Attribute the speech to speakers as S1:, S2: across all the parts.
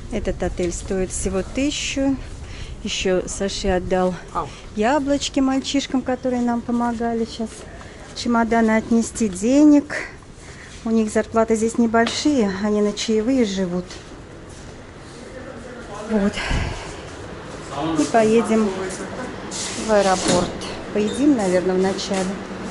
S1: Этот отель стоит всего 1000. Еще Саша отдал яблочки мальчишкам, которые нам помогали сейчас чемоданы отнести, денег. У них зарплаты здесь небольшие, они на чаевые живут. Вот. И поедем в аэропорт. Поедим, наверное, вначале.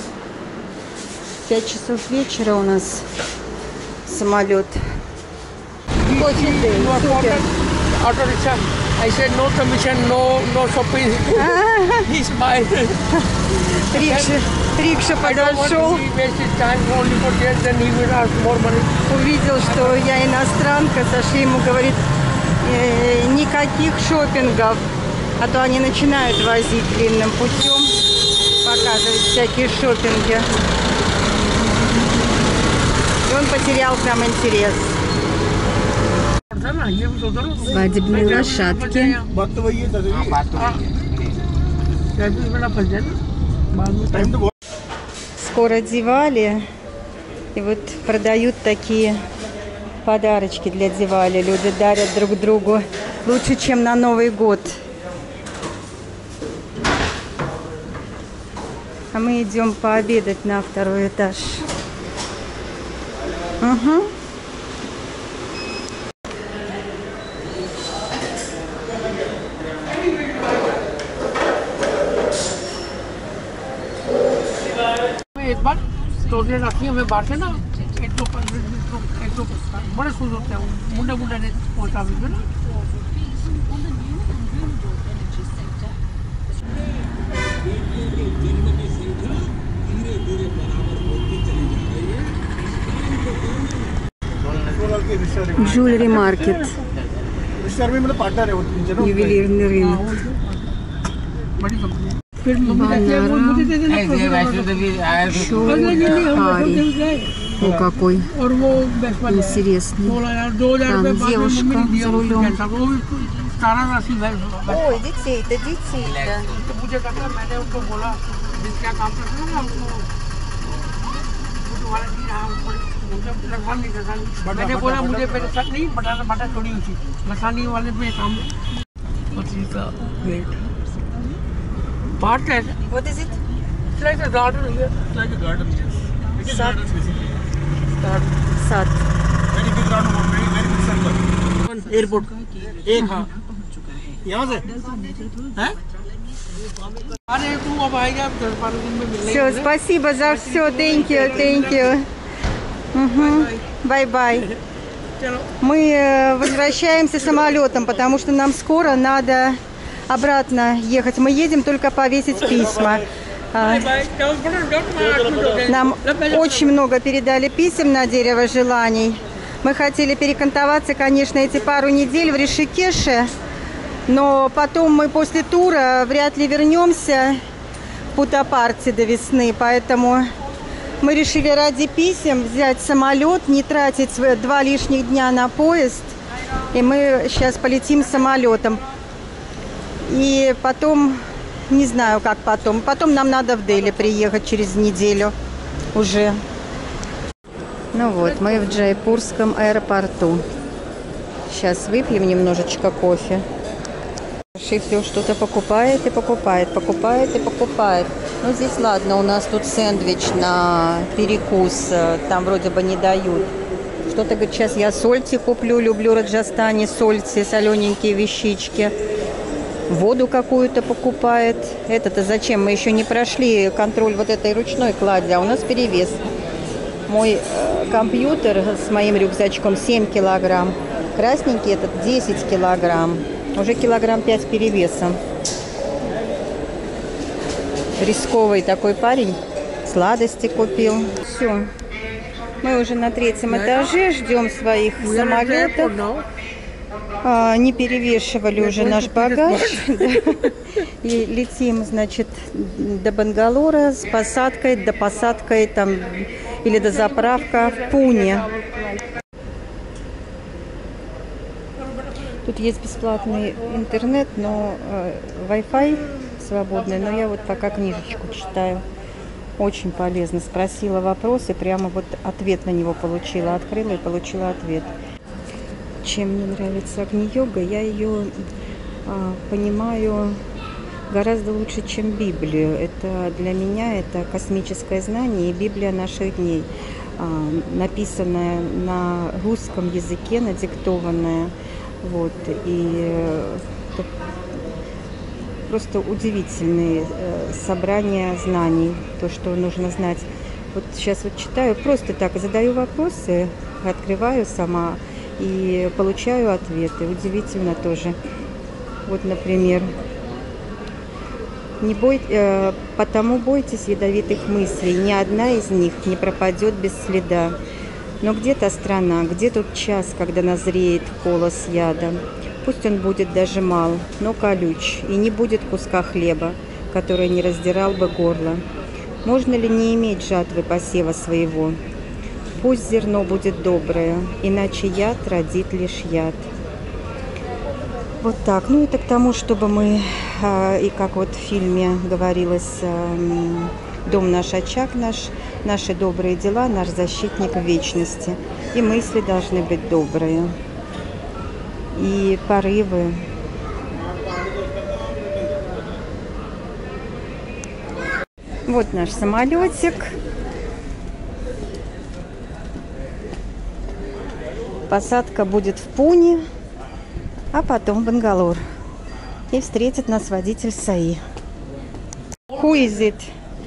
S1: 5 часов вечера у нас самолет. Очень супер.
S2: I said no commission, no shopping. He's mine.
S1: Рикша подошел. Увидел, что я иностранка. Саша ему говорит, никаких шопингов. А то они начинают возить длинным путем, показывать всякие шопинги. И он потерял к нам интерес. Свадебные лошадки. Скоро Дивали. И вот продают такие подарочки для Дивали. Люди дарят друг другу лучше, чем на Новый год. А мы идем пообедать на 2-й этаж. Угу.
S2: एक बार तोड़ने रखी हमें बाहर से ना एक दो बड़े खुश होते हैं मुंडे मुंडे ने पहुंचा भी ना
S1: Jewelry market. Ювелирный рынок. О, какой интересный. Там девушка за рулем. Ой, детей-то, детей-то.
S2: मैंने बोला मुझे मेरे साथ नहीं बटा छोड़ी हुई थी मसानी वाले पे काम What
S1: is it?
S2: It's like a garden here. It's like a garden. It is
S1: Sat. Sat.
S2: Very big garden, very big circle. Airport. एक हाँ. यहाँ से? हैं? अरे तू अब आएगा 10-12 दिन में मिलने.
S1: Все, спасибо за все. Thank you, thank you. Bye-bye. Мы возвращаемся самолетом, потому что нам скоро надо обратно ехать. Мы едем только повесить письма. Нам очень много передали писем на дерево желаний. Мы хотели перекантоваться, конечно, эти пару недель в Ришикеше, но потом мы после тура вряд ли вернемся в Путтапарте до весны, поэтому мы решили ради писем взять самолет, не тратить 2 лишних дня на поезд, и мы сейчас полетим самолетом. И потом, не знаю, как потом. Потом нам надо в Дели приехать через неделю уже. Ну вот, мы в Джайпурском аэропорту. Сейчас выпьем немножечко кофе. Все что-то покупает и покупает, покупает и покупает. Ну, здесь ладно, у нас тут сэндвич на перекус. Там вроде бы не дают. Что-то, говорит, сейчас я сольти куплю. Люблю в Раджастане сольти, солененькие вещички. Воду какую-то покупает. Это-то зачем? Мы еще не прошли контроль вот этой ручной клади, а у нас перевес. Мой компьютер с моим рюкзачком 7 килограмм. Красненький этот 10 килограмм. Уже килограмм 5 перевесом. Рисковый такой парень. Сладости купил. Все. Мы уже на 3-м этаже. Ждем своих самолетов. Не перевешивали уже наш багаж. И летим, значит, до Бангалора с посадкой, до посадкой там или до заправка в Пуне. Тут есть бесплатный интернет, но Wi-Fi свободный. Но я вот пока книжечку читаю. Очень полезно. Спросила вопрос и прямо вот ответ на него получила. Открыла и получила ответ. Чем мне нравится Агни-йога? Я ее понимаю гораздо лучше, чем Библию. Это для меня это космическое знание и Библия наших дней, написанная на русском языке, надиктованная. Вот. И просто удивительные собрания знаний, то, что нужно знать. Вот сейчас вот читаю, просто так задаю вопросы, открываю сама и получаю ответы. Удивительно тоже. Вот, например, потому бойтесь ядовитых мыслей, ни одна из них не пропадет без следа. Но где-то страна, где тот час, когда назреет колос яда. Пусть он будет даже мал, но колюч, и не будет куска хлеба, который не раздирал бы горло. Можно ли не иметь жатвы посева своего? Пусть зерно будет доброе, иначе яд родит лишь яд. Вот так. Ну, это к тому, чтобы мы, и как вот в фильме говорилось, дом наш, очаг наш, наши добрые дела, наш защитник в вечности. И мысли должны быть добрые. И порывы. Вот наш самолетик. Посадка будет в Пуне, а потом в Бангалор. И встретит нас водитель САИ. Who is it?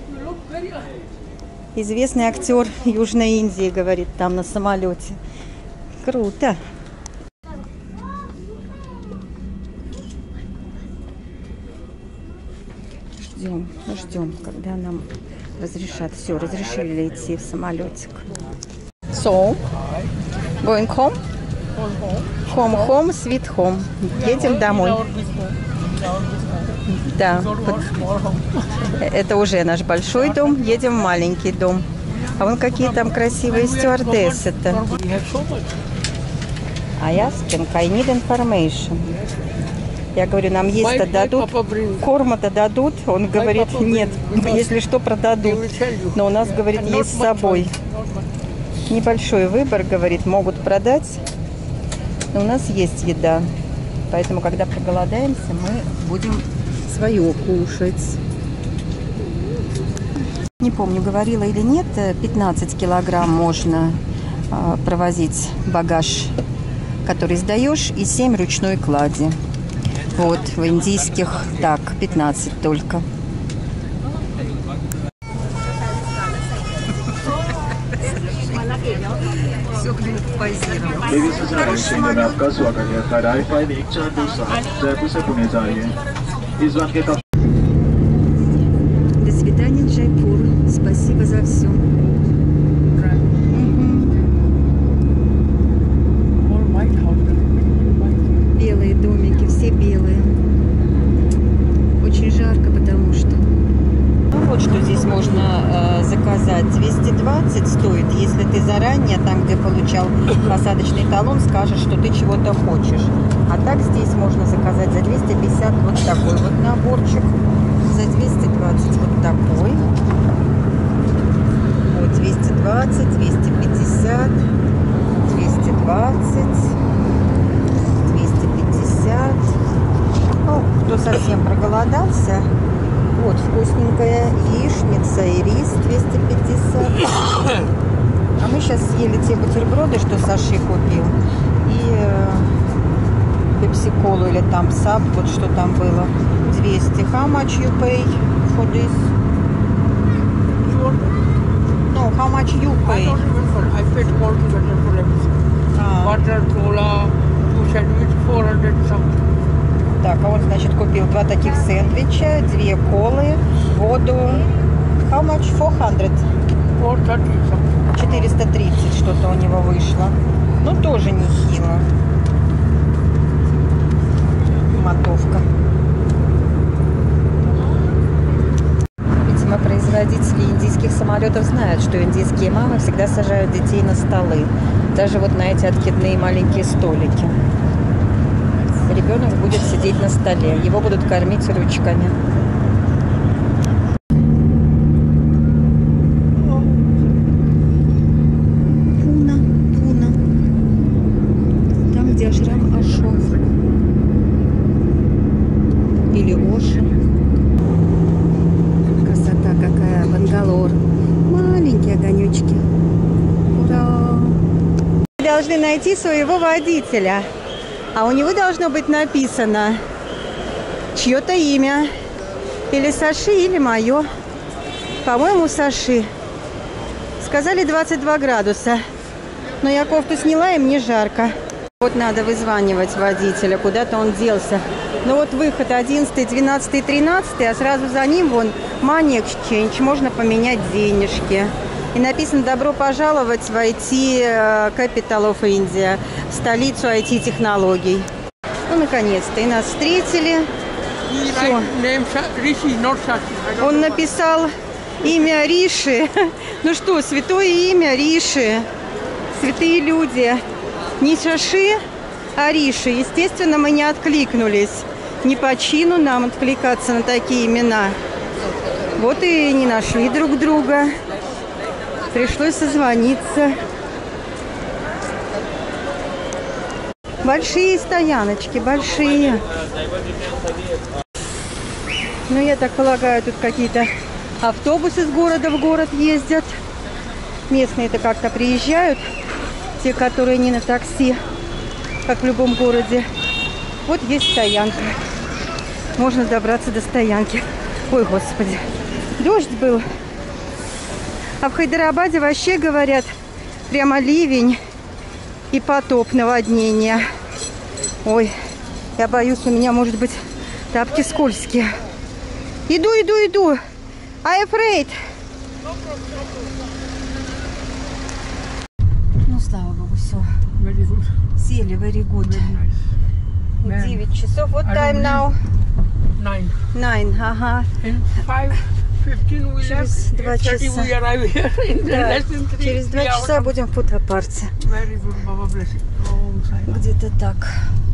S1: Известный актер Южной Индии, говорит, там на самолете. Круто. Ждем, когда нам разрешат. Все, разрешили идти в самолетик. So, going home? Home, sweet home. Едем домой. Да, это уже наш большой дом. Едем в маленький дом. А вон какие там красивые стюардессы-то. I asking, I need information. Я говорю, нам есть-то дадут, корма-то дадут. Он говорит, нет, если что, продадут. Но у нас, говорит, есть с собой. Небольшой выбор, говорит, могут продать. Но у нас есть еда. Поэтому, когда проголодаемся, мы будем свое кушать. Не помню, говорила или нет, 15 килограмм можно провозить багаж, который сдаешь, и 7 ручной клади. Вот, в индийских, так, 15 только. Все позировал. До свидания, Джайпур. Спасибо за все. Белые домики, все белые. Очень жарко, потому что... Ну вот что здесь можно заказать. 220 стоит, если ты заранее, там где получал посадочный талон, скажешь, что ты чего-то хочешь. А так здесь можно заказать за 250 вот такой вот наборчик. За 220 вот такой. Вот 220, 250, 220, 250. Ну, кто совсем проголодался, вот вкусненькая яичница и рис 250. А мы сейчас съели те бутерброды, что Саши купил. И пепси-колу или там сап, вот что там было. 200. How much you pay for this? No, how much you pay?
S2: I paid all together for everything. Water, cola, 2 sandwich, 400 something.
S1: Так, а он, значит, купил 2 таких сэндвича, 2 колы, воду. How much? 400? 430 что-то у него вышло. Ну, тоже нехило. Мотовка. Видимо, производители индийских самолетов знают, что индийские мамы всегда сажают детей на столы. Даже вот на эти откидные маленькие столики. Ребенок будет сидеть на столе. Его будут кормить ручками. Пуна. Там, где вечером Ашов. Или Оши. Красота какая, Бангалор. Маленькие огонечки. Ура! Вы должны найти своего водителя. А у него должно быть написано чье-то имя. Или Саши, или мое. По-моему, Саши. Сказали 22 градуса. Но я кофту сняла, и мне жарко. Вот надо вызванивать водителя. Куда-то он делся. Ну вот выход 11, 12, 13, а сразу за ним вон Money Exchange. Можно поменять денежки. И написано «Добро пожаловать в IT Capital of India», в столицу IT-технологий. Ну, наконец-то. И нас встретили. Все. Он написал имя Риши. Ну что, святое имя Риши. Святые люди. Не Шаши, а Риши. Естественно, мы не откликнулись. Не по чину нам откликаться на такие имена. Вот и не нашли друг друга. Пришлось созвониться. Большие стояночки, большие. Ну, я так полагаю, тут какие-то автобусы с города в город ездят. Местные-то как-то приезжают. Те, которые не на такси, как в любом городе. Вот есть стоянка. Можно добраться до стоянки. Ой, господи. Дождь был. А в Хайдарабаде вообще, говорят, прямо ливень и потоп, наводнение. Ой, я боюсь, у меня, может быть, тапки скользкие. Иду. I'm afraid. Ну, слава богу, все. Сели, very good. 9 часов. What time now? 9, ага. Через 2 часа. Да, через 2 часа будем в Путапарте. Где-то так.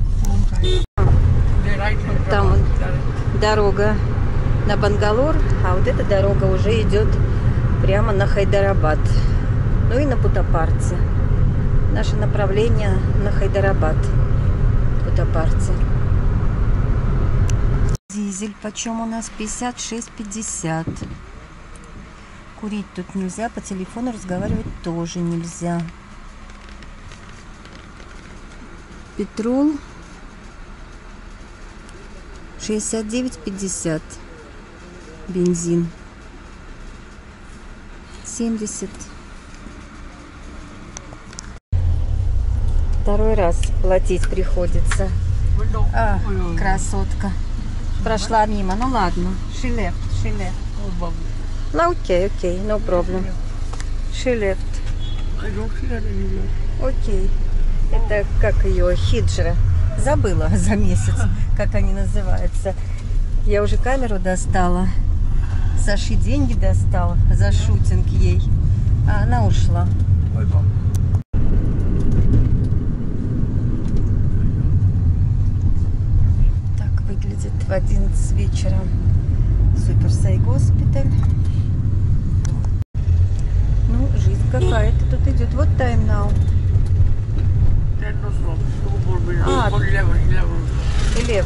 S1: Там вот дорога на Бангалор, а вот эта дорога уже идет прямо на Хайдарабад. Ну и на Путапарте. Наше направление на Хайдарабад. Путапарте. Дизель почем у нас? 56,50. Курить тут нельзя, по телефону разговаривать тоже нельзя. Петрол 69,50. Бензин 70. Второй раз платить приходится. А, красотка. Прошла мимо. Ну ладно. She left. Ну, окей, no problem. She left. Окей. Это как ее, хиджра. Забыла за месяц, как они называются. Я уже камеру достала. Саши деньги достала за шутинг ей. А она ушла. Так выглядит в 11 вечера Суперсай госпиталь. Ну, жизнь какая-то тут идет. Вот time now. 11.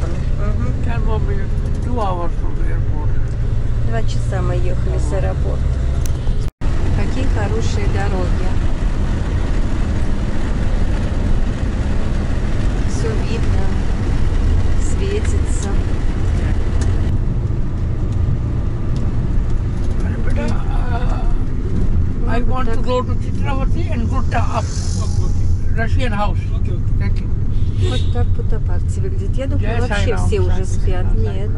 S1: 2 часа мы ехали с аэропорта. Какие хорошие дороги. Все видно, светится.
S2: I want to go to Chitravati and Gutta up Russian house.
S1: Вот так Путапарте выглядит. Я думаю, вообще все уже спят. Нет.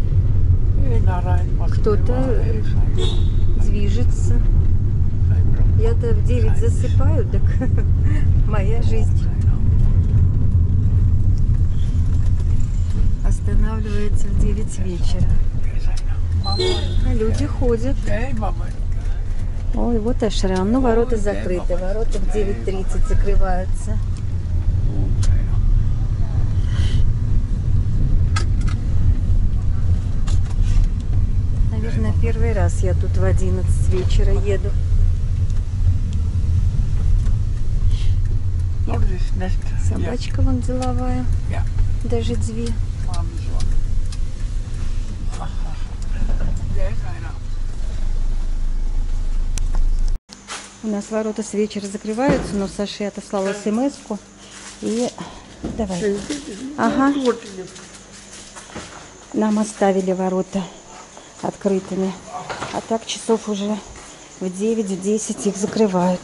S1: Кто-то движется. Я-то в 9 засыпаю, так моя жизнь останавливается в 9 вечера. А люди ходят. Ой, вот Ашрам. Ну, ворота закрыты. Ворота в 9:30 закрываются. Наверное, первый раз я тут в 11 вечера еду. Собачка вон деловая.
S2: Ja.
S1: Даже две. У нас ворота с вечера закрываются, но Саша отослала смс-ку. И давай. Ага. Нам оставили ворота открытыми. А так часов уже в 9-10 их закрывают.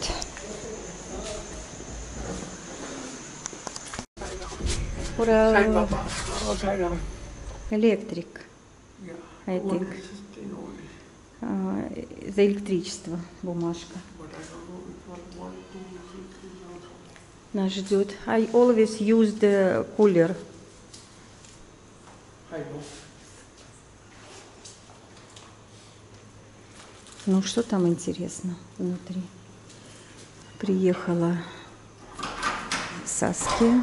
S1: Ура! Электрик. I think. За электричество бумажка. Нас ждет. I always use the cooler. Ну, что там интересно внутри? Приехала Саския.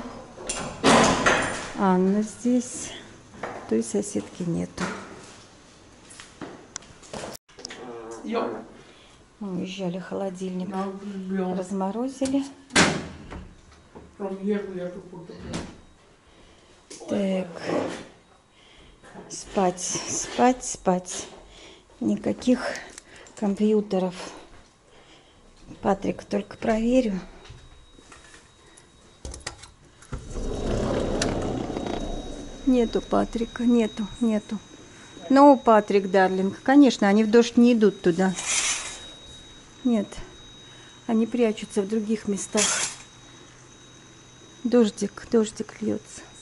S1: Анна здесь. Той соседки нету. Мы уезжали, холодильник разморозили. Так. Спать, спать, спать. Никаких компьютеров. Патрик, только проверю. Нету Патрика, нету. No, Патрик, дарлинг. Конечно, они в дождь не идут туда. Нет, они прячутся в других местах. Дождик льется.